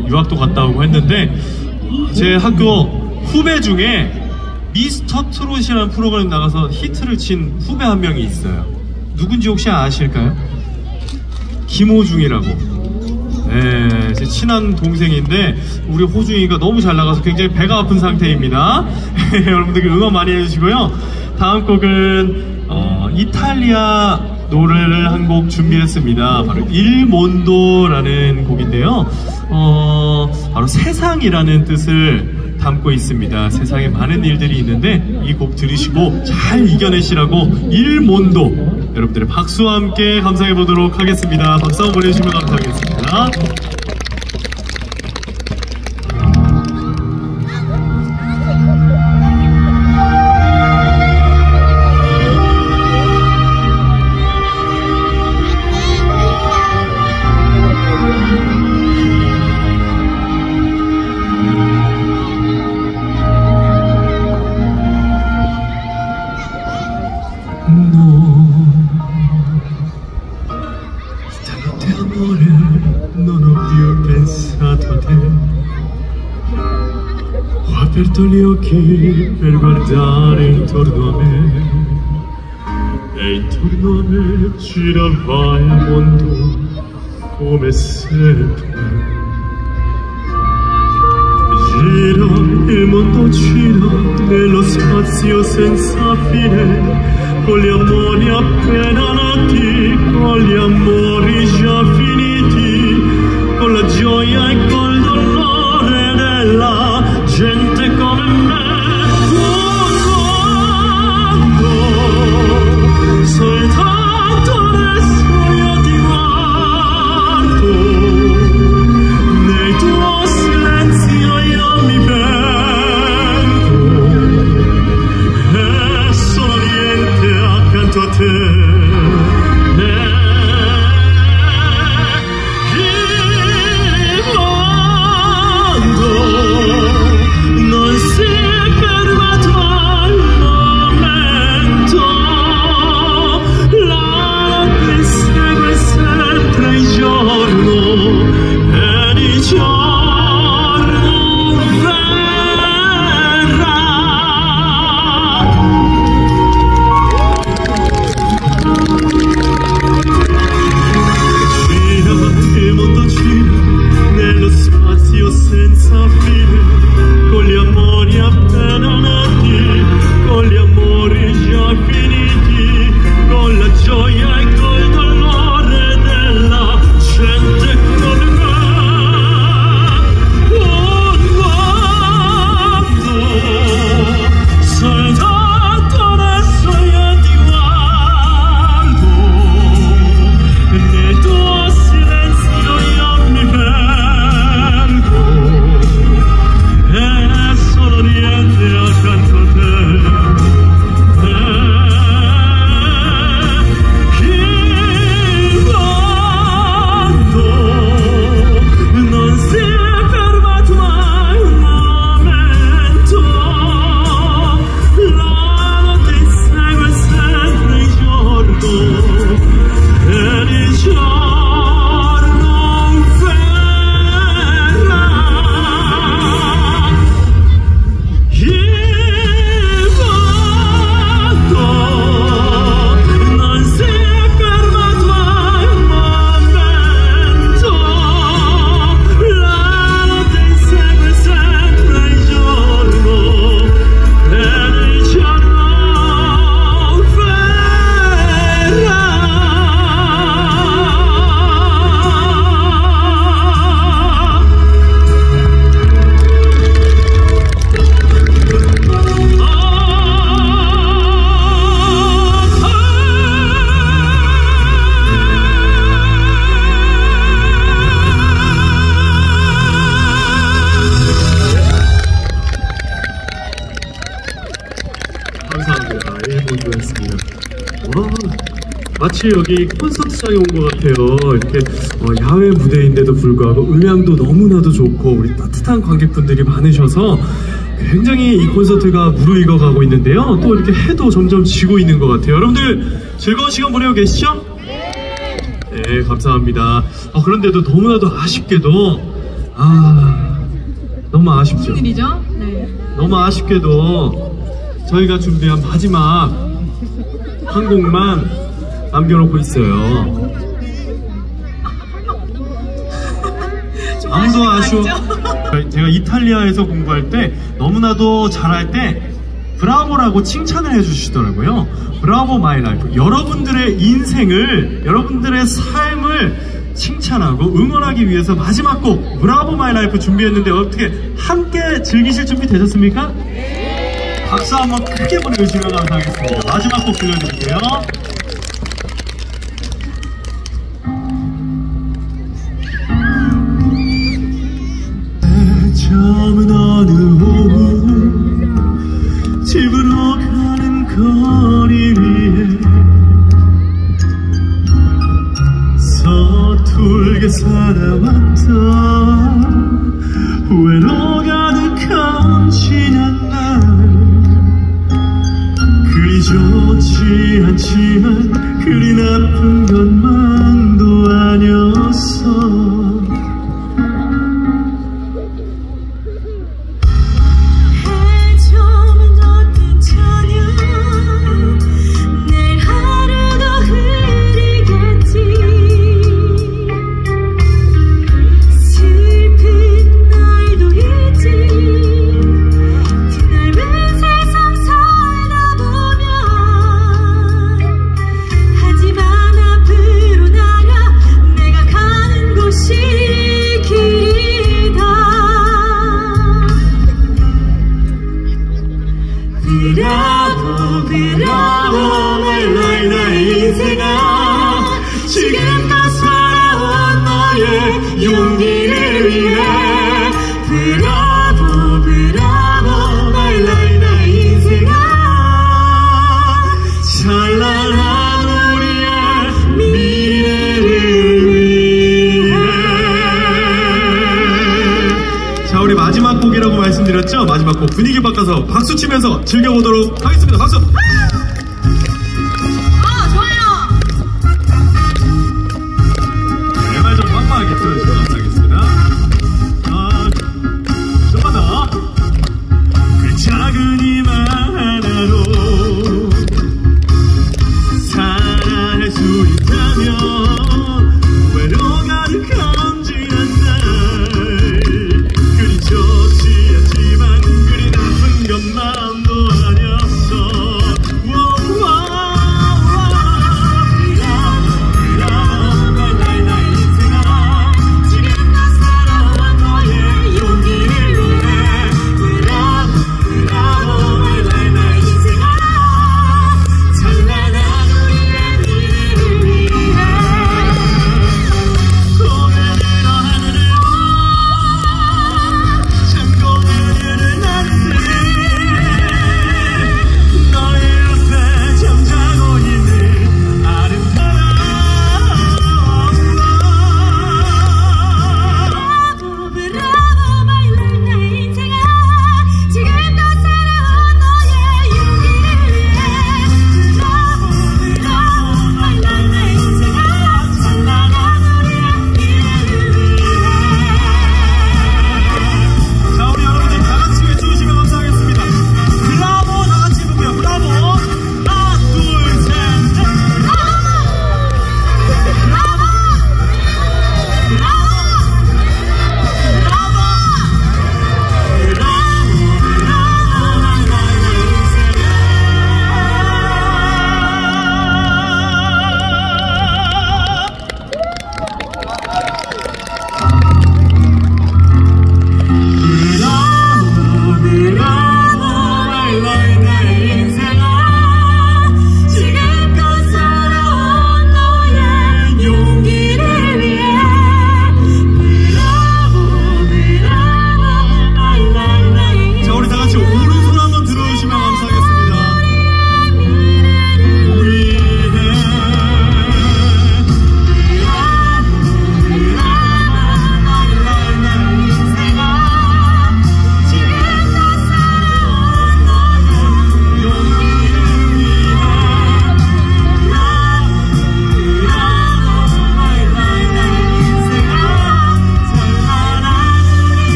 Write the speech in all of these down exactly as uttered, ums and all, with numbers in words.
유학도 갔다 오고 했는데 제 학교 후배 중에 미스터 트롯이라는 프로그램 나가서 히트를 친 후배 한 명이 있어요. 누군지 혹시 아실까요? 김호중이라고. 네, 제 친한 동생인데 우리 호중이가 너무 잘 나가서 굉장히 배가 아픈 상태입니다. 여러분들 응원 많이 해주시고요. 다음 곡은 어, 이탈리아 노래를 한 곡 준비했습니다. 바로 Il Mondo라는 곡인데요. 어, 바로 세상이라는 뜻을 담고 있습니다. 세상에 많은 일들이 있는데 이 곡 들으시고 잘 이겨내시라고 Il Mondo 여러분들의 박수와 함께 감상해 보도록 하겠습니다. 박수 한번 보내주시면 감사하겠습니다. Non ho più pensato a te. Ho aperto gli occhi per guardare intorno a me e intorno a me girava il mondo come sempre. Gira, il mondo gira nello spazio senza fine, con gli amori appena nati, con gli amori già finiti, con la gioia e col dolore della gente come me. Quando soltanto adesso io ti guardo, nei tuoi silenzi io mi perdo, e sono niente accanto a te. 마치 여기 콘서트장에 온 것 같아요. 이렇게 어, 야외 무대인데도 불구하고 음향도 너무나도 좋고 우리 따뜻한 관객분들이 많으셔서 굉장히 이 콘서트가 무르익어 가고 있는데요. 또 이렇게 해도 점점 지고 있는 것 같아요. 여러분들 즐거운 시간 보내고 계시죠? 네, 감사합니다. 어, 그런데도 너무나도 아쉽게도 아, 너무 아쉽죠. 무슨 일이죠? 네. 너무 아쉽게도 저희가 준비한 마지막 한 곡만 남겨놓고 있어요. 아무도 아쉬워. 제가 이탈리아에서 공부할 때 너무나도 잘할 때 브라보라고 칭찬을 해주시더라고요. 브라보 마이 라이프. 여러분들의 인생을, 여러분들의 삶을 칭찬하고 응원하기 위해서 마지막 곡 브라보 마이 라이프 준비했는데 어떻게 함께 즐기실 준비 되셨습니까? 박수 한번 크게 보내주시면 감사하겠습니다. 마지막 곡 들려드릴게요. 처음은 어느 오후 집으로 가는 거리 위에 서툴게 살아왔던 후회로 가득한 지난 날 그리 좋지 않지만 그리 나쁜 것만도 아니었어. 브라보 브라보 말라이 나의 인생아 지금껏 살아온 너의 용기를 위해 브라보 브라보 말라이 나의 인생아 찬란한 우리의 미래를 위해. 자, 우리 마지막 곡이라고 말씀드렸죠? 마지막 곡 분위기 바꿔서 박수 치면서 즐겨보도록 하겠습니다. 박수! 아, 좋아요! 제발 좀 빵빵하게 틀어주시면 감사하겠습니다. 아, 좀만 더. 그 작은 희망 하나로 살아갈 수 있다면 외로 가득한 지난 날 그리 좋지 않지만 그리 나쁜 것만도 아니었어.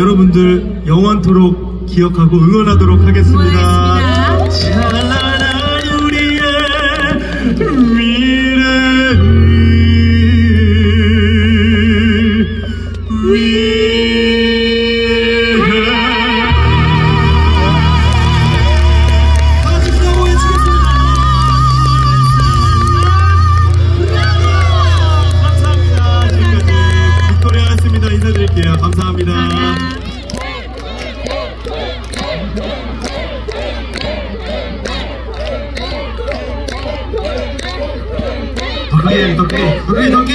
여러분들 영원토록 기억하고 응원하도록 하겠습니다. 응원하겠습니다. 찬란한 우리의 미래 감사합니다. 덕기, 덕기, 덕기, 덕기.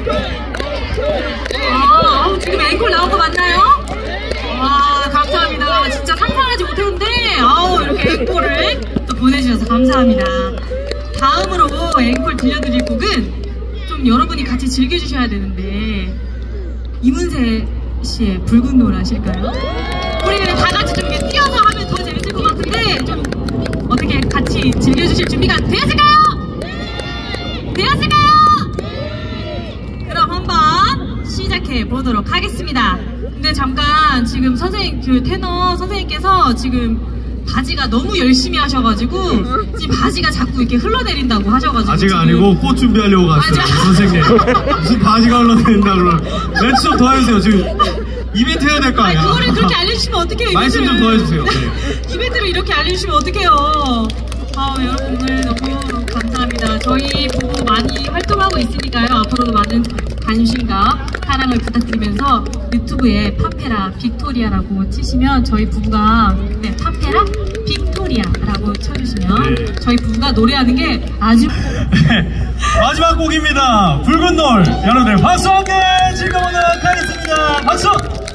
아, 지금 앵콜 나온 거 맞나요? 와, 감사합니다. 진짜 상상하지 못했는데, 아우, 이렇게 앵콜을 또 보내주셔서 감사합니다. 다음으로 앵콜 들려드릴 곡은 좀 여러분이 같이 즐겨주셔야 되는데, 이문세 씨의 붉은 노을 아실까요? 우리 그냥 다 같이 좀 이렇게 뛰어서 하면 더 재밌을 것 같은데 좀 어떻게 같이 즐겨주실 준비가 되었을까요? 되었을까요? 그럼 한번 시작해 보도록 하겠습니다. 근데 잠깐 지금 선생님 그 테너 선생님께서 지금 바지가 너무 열심히 하셔가지고 지금 바지가 자꾸 이렇게 흘러내린다고 하셔가지고 바지가 아니고 꽃 준비하려고 갔어요. 맞아. 선생님 무슨 바지가 흘러내린다고 그러면 멘트 좀 더 해주세요. 지금 이벤트 해야 될 거 아니야. 아니, 그거를 그렇게 알려주시면 어떡해요. 말씀 좀 더 해주세요. 네. 이벤트를 이렇게 알려주시면 어떡해요. 아, 여러분 오늘 너무 감사합니다. 저희 부부 많이 활동하고 있으니까요. 앞으로도 많은 관심과 사랑을 부탁드리면서 유튜브에 파페라 빅토리아라고 치시면 저희 부부가 네, 파페라 빅토리아라고 쳐주시면 네. 저희 부부가 노래하는 게 아주 마지막 곡입니다. 붉은 노을. 여러분들 박수와 함께 즐거워보도록 하겠습니다. 박수!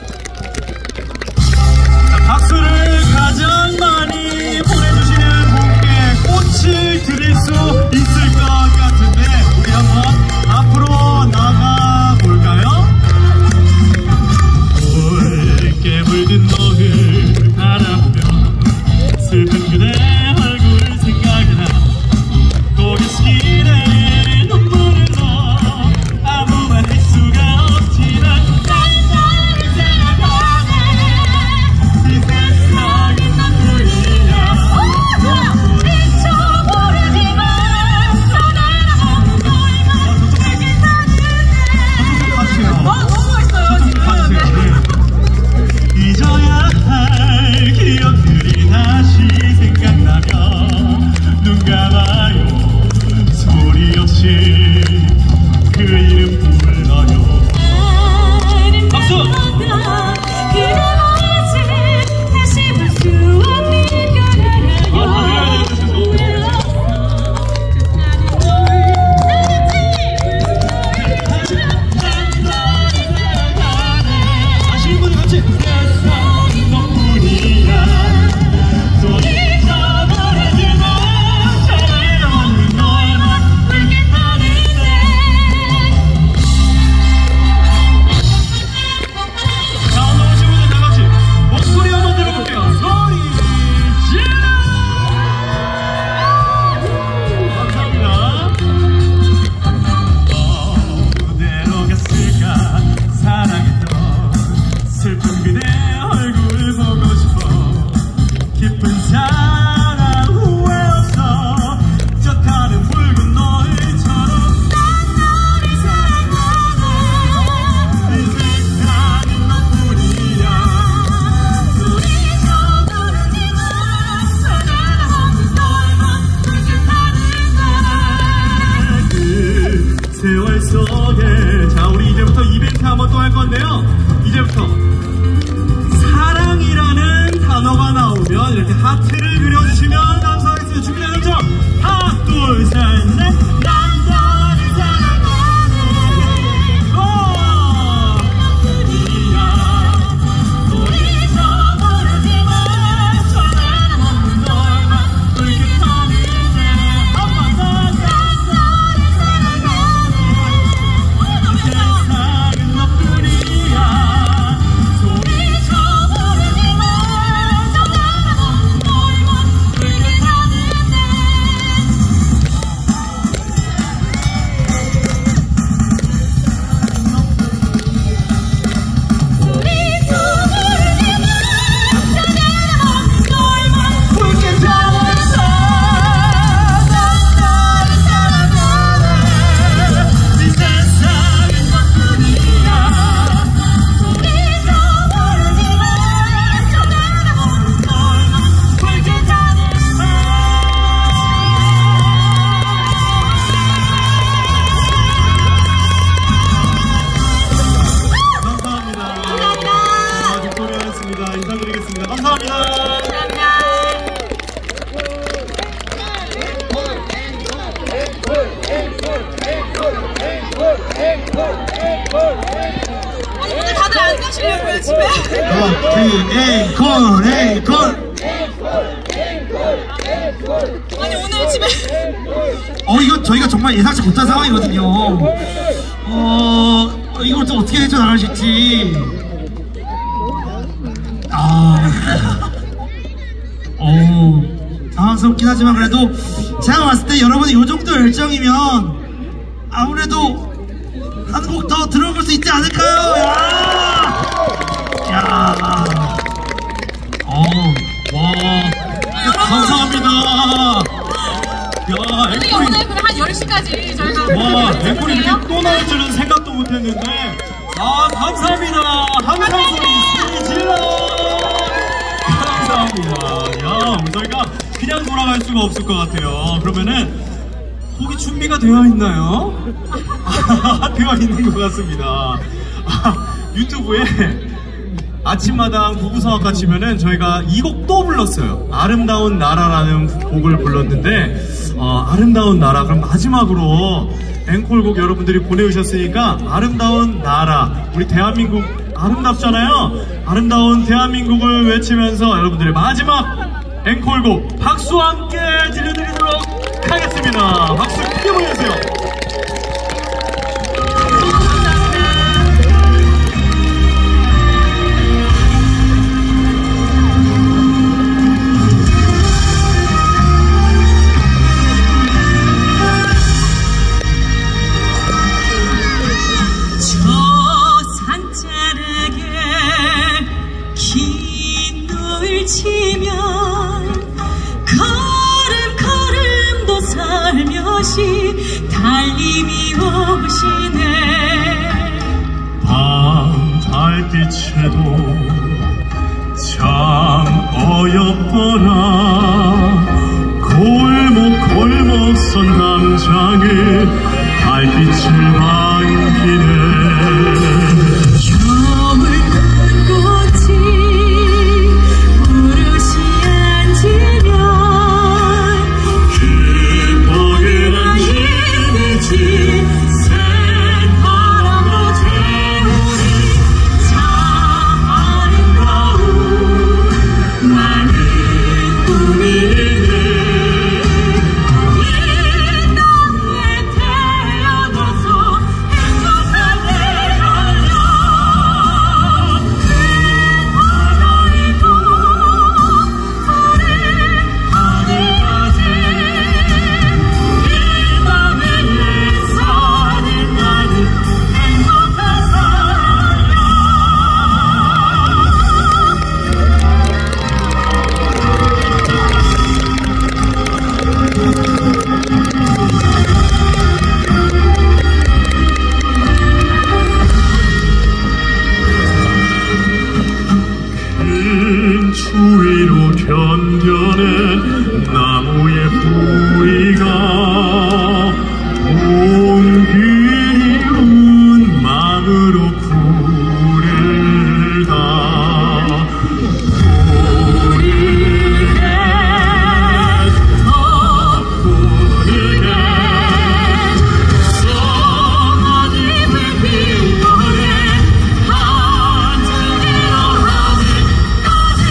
자, 박수를 가장 많이 보내주시는 분께 꽃을 드릴 수 있을 것 같은데 우리 한번 앞으로 나가볼까요? 붉게 물든 노을 바라보며 슬픈 그대 얼굴 생각이나 고개 숙이네 눈물로 아무 말 할 수가 없지만 난 너를 생각하네 이 세상은 너뿐이야 미쳐버리지만 전화를 없는 너희만 내게 사는데 어, 너무 멋있어요 지금. 잊어야 할 기억들이 다시 생각나며 눈 감아요 소리 없이 그 이름 불러요. 박수! 그대 말이지 다시 볼 수 없는 거라요. 아시는 분들 같이 세상은 너뿐이야 또 잊어버리지마 전화를 없는 너만 울게 하는데 자 오늘 오신 분들 다 같이 목소리 한번 들어볼게요. 소리 질러! 감사합니다. 어디로 갔을까 사랑했던 슬픈 그대 얼굴 보고 싶어 깊은 사랑 후회 없어 저 타는 붉은 노을처럼 난 너를 사랑하네 이 세상은 너뿐이야 또 잊어버리지마 전화를 없는 너만 울게 하는데 그 세월 속에 자 우리 이제부터 이벤트 한번 또 할 건데요. 이제부터 사랑이라는 단어가 나오면 이렇게 하트를 그려주시면 감사하겠습니다. 준비되셨죠? 하나 둘 셋 넷 난 너를 사랑하네 오 너뿐이야 또 잊어버리지마 전화는 없는 너만 울게 하는데 한번 더 난 너를 사랑하네 세상은 너뿐이야 또 잊어버리지마 전화는 없는 너만 부탁드리겠습니다. 감사합니다. 감사합니다. 아니 오늘 다들 안 가시려고요 집에? 앵콜 앵콜. 아니 오늘 집에 어 이거 저희가 정말 예상치 못한 상황이거든요. 어 이걸 또 어떻게 헤쳐나가실지. 아, 오 당황스럽긴 하지만 그래도 제가 봤을 때 여러분이 이 정도 열정이면 아무래도 한 곡 더 들어볼 수 있지 않을까요? 야, 야, 어, 와, 감사합니다. 야, 아니 앵콜이, 오늘 그럼 한 열 시까지 저희가 와, 앵콜이 이렇게 또 나올 줄은 생각도 못했는데, 아, 감사합니다. 함성 소리 질러. 감사합니다. 야, 저희가 그냥 돌아갈 수가 없을 것 같아요. 그러면은 곡이 준비가 되어 있나요? 되어 있는 것 같습니다. 아, 유튜브에 아침마당 부부성악가 치면은 저희가 이 곡 또 불렀어요. 아름다운 나라라는 곡을 불렀는데 어, 아름다운 나라 그럼 마지막으로 앵콜곡 여러분들이 보내주셨으니까 아름다운 나라 우리 대한민국 아름답잖아요. 아름다운 대한민국을 외치면서 여러분들의 마지막 앵콜곡 박수와 함께 들려드리도록 하겠습니다. 박수 크게 보내주세요. 저 산자락에 긴 노을 치면 걸음걸음도 살며시 달님이 오시네. 밤 달빛에도 참 어여뻐라. 골목 골목 선 담장에 달빛을 반기네. 겨울 꽃이 부르시 앉으면 뻐근한 힘내지 새바람으로 태우니 참 아름다운 많은 꿈이네. 이 땅에 태어나서 행복한 내가요. 바다이고 우리 하늘까지 이 밤에 사는 나는 행복한 사람이야. 큰 추위로 견뎌낸 나무의 뿌리가 온기운 마음으로 부르다. 부르게 더 부르게 썩은 잎을 피워내 하늘이여 하늘까지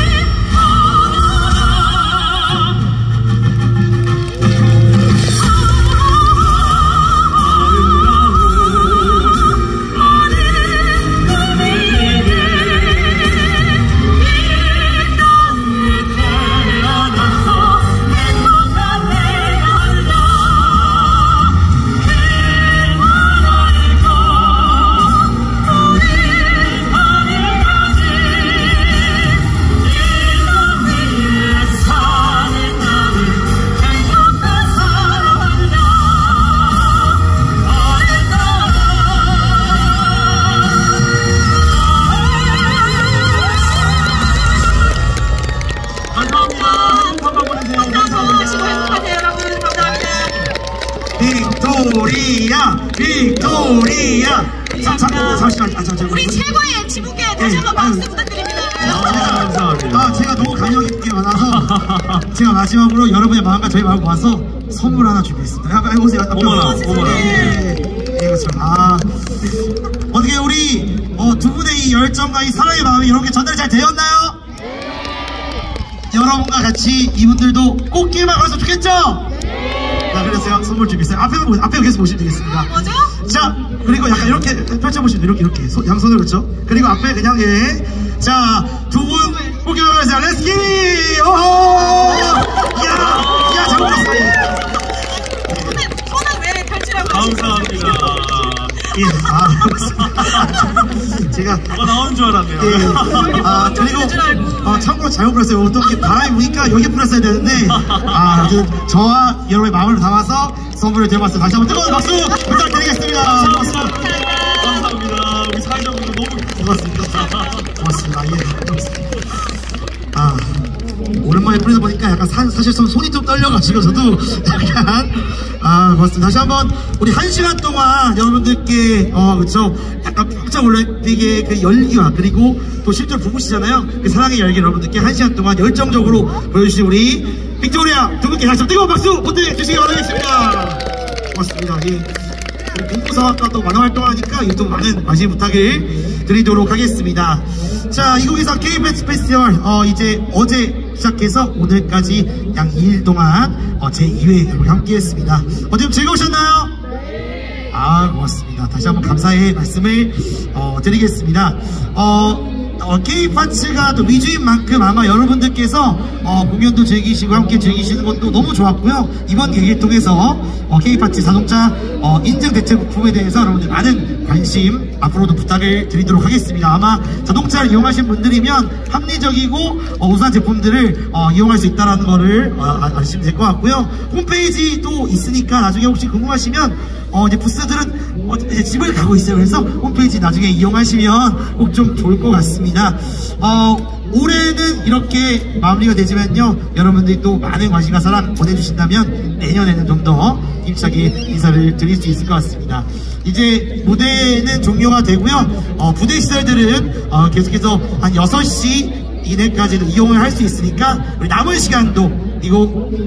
빅토리아 빅토리아. 잠, 잠, 잠시만 아, 잠시만. 우리 최고의 엠씨분께 다시 한번 박수 부탁드립니다. 아, 감사합니다. 아, 제가 너무 감명 깊게 많아서 제가 마지막으로 여러분의 마음과 저희 마음을 모아서 선물 하나 준비했습니다. 한번 해보세요. 어머나, 어머나. 예, 예, 그렇죠. 아, 어떻게 우리 어, 두 분의 이 열정과 이 사랑의 마음이 이렇게 전달이 잘 되었나요? 여러분과 같이 이분들도 꽃길만 걸었으면 좋겠죠? 자, 그래서 제가 선물 준비했어요. 앞에, 앞에 계속 보시면 되겠습니다. 뭐죠? 자, 그리고 약간 이렇게 펼쳐보시면 이렇게, 이렇게. 소, 양손을 그렇죠? 그리고 앞에 그냥, 예. 자, 두 분, 꽃길만 걸었어요. 렛츠 기릿! 오호! 야! 야, 잘 먹었어. 예. 손을, 손을 왜 펼치라고 감사합니다. 예, 아, 제가. 뭐가 나오는 줄 알았네요. 예. 아, 그리고, 어, 참고로 잘못 불렀어요. 또 이렇게 바람이 부니까 여기 불었어야 되는데, 아, 아무튼 저와 여러분의 마음을 담아서 선물을 드려봤습니다. 다시 한번 뜨거운 박수 부탁드리겠습니다. 감사합니다. 감사합니다. 우리 사회자분들 너무 고맙습니다. 고맙습니다. 예, 고맙습니다. 아, 오랜만에 뿌리다 보니까 약간 사, 사실 좀 손이 좀 떨려가지고 저도 약간 아, 고맙습니다. 다시 한번 우리 한 시간 동안 여러분들께 어, 그쵸, 약간 평창 올림픽의 그 열기와 그리고 또 실제로 부부시잖아요. 그 사랑의 열기 여러분들께 한 시간 동안 열정적으로 보여주신 우리 빅토리아 두 분께 다시 한번 뜨거운 박수 보내주시기 바라겠습니다. 고맙습니다. 예. 공부사학과도 많은 활동하니까 유튜브 많은 관심 부탁을 드리도록 하겠습니다. 자, 이곡에서 K-팝 페스티벌 어, 이제 어제 시작해서 오늘까지 약 이 일 동안 어, 제이 회 함께 했습니다. 어제 좀 즐거우셨나요? 아, 고맙습니다. 다시 한번 감사의 말씀을 어, 드리겠습니다. 어, 어, K-파츠가 또 위주인 만큼 아마 여러분들께서 어, 공연도 즐기시고 함께 즐기시는 것도 너무 좋았고요. 이번 계기를 통해서 어, K-파츠 자동차 어, 인증 대체 부품에 대해서 여러분들 많은 관심 앞으로도 부탁을 드리도록 하겠습니다. 아마 자동차를 이용하신 분들이면 합리적이고 어, 우수한 제품들을 어, 이용할 수 있다는 거를 어, 아시면 될 것 같고요. 홈페이지도 있으니까 나중에 혹시 궁금하시면 어, 이제 부스들은 어, 이제 집을 가고 있어요. 그래서 홈페이지 나중에 이용하시면 꼭 좀 좋을 것 같습니다. 어, 올해는 이렇게 마무리가 되지만요, 여러분들이 또 많은 관심과 사랑 보내주신다면 내년에는 좀 더 힘차게 인사를 드릴 수 있을 것 같습니다. 이제 무대는 종료가 되고요. 어, 부대 시설들은 어, 계속해서 한 여섯 시 이내까지는 이용을 할 수 있으니까 우리 남은 시간도 이거